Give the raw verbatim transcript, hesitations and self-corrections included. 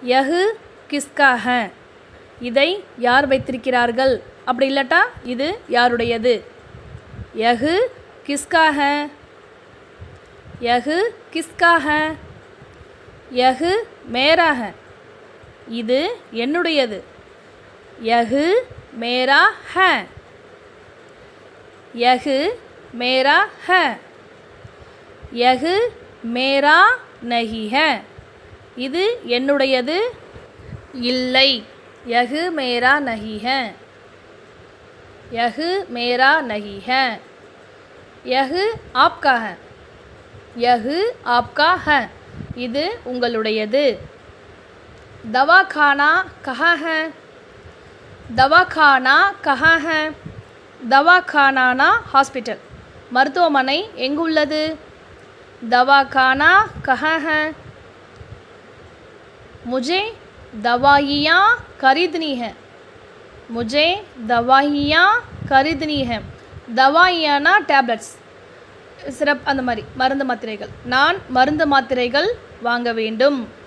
Yahoo கிஸ்கா high, இதை யார் வைத்திருக்கிறார்கள், அப்படி இல்லாட்டா இது யாருடையது. யஹு கிஸ்கா ஹை, யஹு கிஸ்கா ஹை. யஹு மேரா ஹை, இது என்னுடையது. யஹு மேரா ஹை, யஹு மேரா ஹை. யஹு மேரா நஹி ஹை, இது என்னுடையது இல்லை. யஹு மேரா நஹி ஹை, யஹு மேரா நஹி ஹை. யஹு ஆப்கா ஹை, யஹு ஆப்கா ஹை, இது உங்களுடையது. दवाखाना कहाँ है, दवाखाना कहाँ है. दवाखाना हॉस्पिटल, மருத்துவமனை எங்குள்ளது. दवाखाना कहाँ है. मुझे दवाइयाँ खरीदनी है, मुझे दवाइयाँ खरीदनी है. दवाइयाना टैब्लेट्स, சிரப், அந்த மாதிரி மருந்து மாத்திரைகள். நான் மருந்து மாத்திரைகள் வாங்க வேண்டும்.